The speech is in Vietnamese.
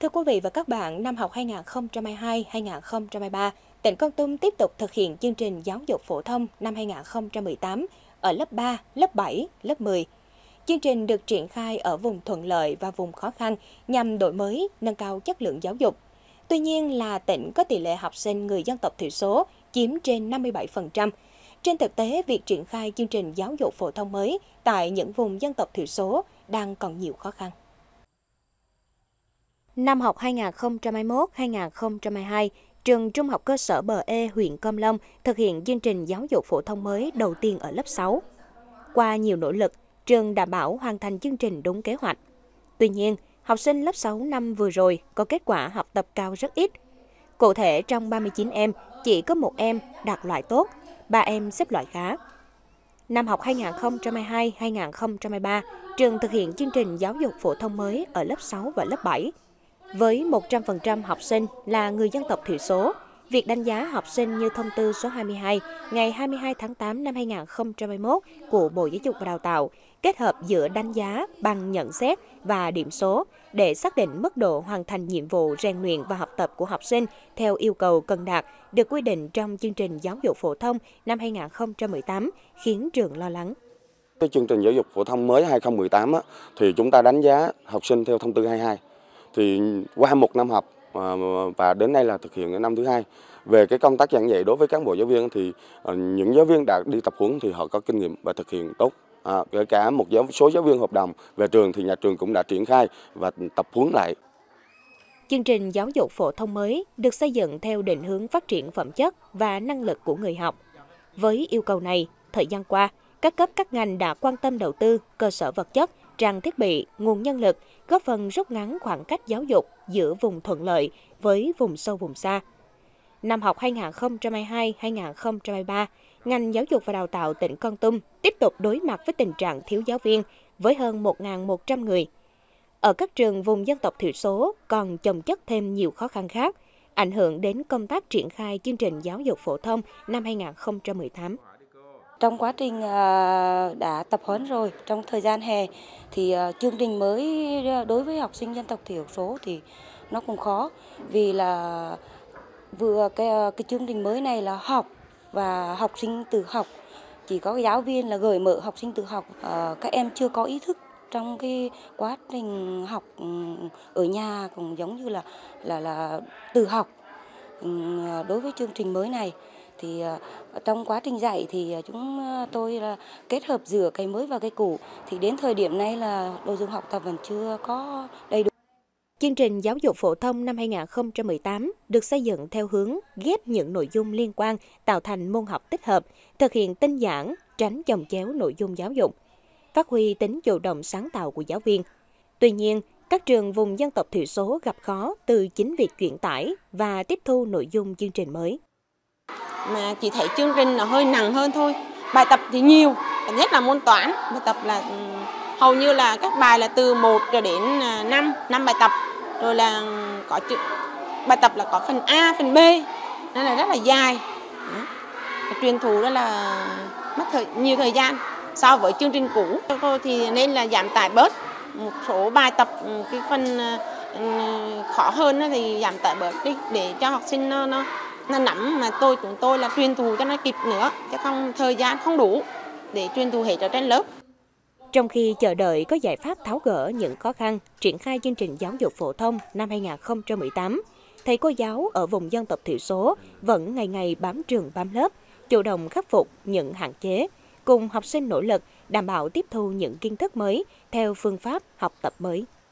Thưa quý vị và các bạn, năm học 2022-2023, tỉnh Kon Tum tiếp tục thực hiện chương trình giáo dục phổ thông năm 2018 ở lớp 3, lớp 7, lớp 10. Chương trình được triển khai ở vùng thuận lợi và vùng khó khăn nhằm đổi mới, nâng cao chất lượng giáo dục. Tuy nhiên là tỉnh có tỷ lệ học sinh người dân tộc thiểu số chiếm trên 57%. Trên thực tế, việc triển khai chương trình giáo dục phổ thông mới tại những vùng dân tộc thiểu số đang còn nhiều khó khăn. Năm học 2021-2022, trường Trung học cơ sở Bờ Ê, huyện Kom Long thực hiện chương trình giáo dục phổ thông mới đầu tiên ở lớp 6. Qua nhiều nỗ lực, trường đảm bảo hoàn thành chương trình đúng kế hoạch. Tuy nhiên, học sinh lớp 6 năm vừa rồi có kết quả học tập cao rất ít. Cụ thể, trong 39 em, chỉ có một em đạt loại tốt, 3 em xếp loại khá. Năm học 2022-2023, trường thực hiện chương trình giáo dục phổ thông mới ở lớp 6 và lớp 7. Với 100% học sinh là người dân tộc thiểu số, việc đánh giá học sinh như thông tư số 22 ngày 22 tháng 8 năm 2021 của Bộ Giáo dục và Đào tạo kết hợp giữa đánh giá bằng nhận xét và điểm số để xác định mức độ hoàn thành nhiệm vụ rèn luyện và học tập của học sinh theo yêu cầu cần đạt được quy định trong chương trình giáo dục phổ thông năm 2018 khiến trường lo lắng. Cái chương trình giáo dục phổ thông mới 2018 thì chúng ta đánh giá học sinh theo thông tư 22. Thì qua một năm học và đến nay là thực hiện năm thứ hai. Về cái công tác giảng dạy đối với cán bộ giáo viên thì những giáo viên đã đi tập huấn thì họ có kinh nghiệm và thực hiện tốt. Kể cả một số giáo viên hợp đồng về trường thì nhà trường cũng đã triển khai và tập huấn lại. Chương trình giáo dục phổ thông mới được xây dựng theo định hướng phát triển phẩm chất và năng lực của người học. Với yêu cầu này, thời gian qua, các cấp các ngành đã quan tâm đầu tư cơ sở vật chất, trang thiết bị, nguồn nhân lực, góp phần rút ngắn khoảng cách giáo dục giữa vùng thuận lợi với vùng sâu vùng xa. Năm học 2022-2023, ngành giáo dục và đào tạo tỉnh Kon Tum tiếp tục đối mặt với tình trạng thiếu giáo viên với hơn 1.100 người. Ở các trường vùng dân tộc thiểu số còn chồng chất thêm nhiều khó khăn khác, ảnh hưởng đến công tác triển khai chương trình giáo dục phổ thông năm 2018. Trong quá trình đã tập huấn rồi, trong thời gian hè thì chương trình mới đối với học sinh dân tộc thiểu số thì nó cũng khó, vì là vừa cái chương trình mới này là học và học sinh tự học, chỉ có giáo viên là gợi mở học sinh tự học, các em chưa có ý thức trong cái quá trình học ở nhà cũng giống như là tự học. Đối với chương trình mới này thì trong quá trình dạy thì chúng tôi là kết hợp giữa cái mới và cái cũ, thì đến thời điểm này là đồ dùng học tập vẫn chưa có đầy đủ. Chương trình giáo dục phổ thông năm 2018 được xây dựng theo hướng ghép những nội dung liên quan tạo thành môn học tích hợp, thực hiện tinh giản, tránh chồng chéo nội dung giáo dục, phát huy tính chủ động sáng tạo của giáo viên. Tuy nhiên, các trường vùng dân tộc thiểu số gặp khó từ chính việc chuyển tải và tiếp thu nội dung chương trình mới. Mà chỉ thấy chương trình nó hơi nặng hơn thôi. Bài tập thì nhiều, nhất là môn toán. Bài tập là hầu như là các bài là từ 1 cho đến 5 bài tập. Rồi là có bài tập là có phần A, phần B, nên là rất là dài. Truyền thụ đó là mất nhiều thời gian so với chương trình cũ. Tôi thì nên là giảm tải bớt một số bài tập, cái phần khó hơn thì giảm tải bớt đi để cho học sinh nó nắm, mà chúng tôi là truyền thụ cho nó kịp nữa, chứ không thời gian không đủ để truyền thụ hết ở trên lớp. Trong khi chờ đợi có giải pháp tháo gỡ những khó khăn triển khai chương trình giáo dục phổ thông năm 2018, thầy cô giáo ở vùng dân tộc thiểu số vẫn ngày ngày bám trường bám lớp, chủ động khắc phục những hạn chế, cùng học sinh nỗ lực đảm bảo tiếp thu những kiến thức mới theo phương pháp học tập mới.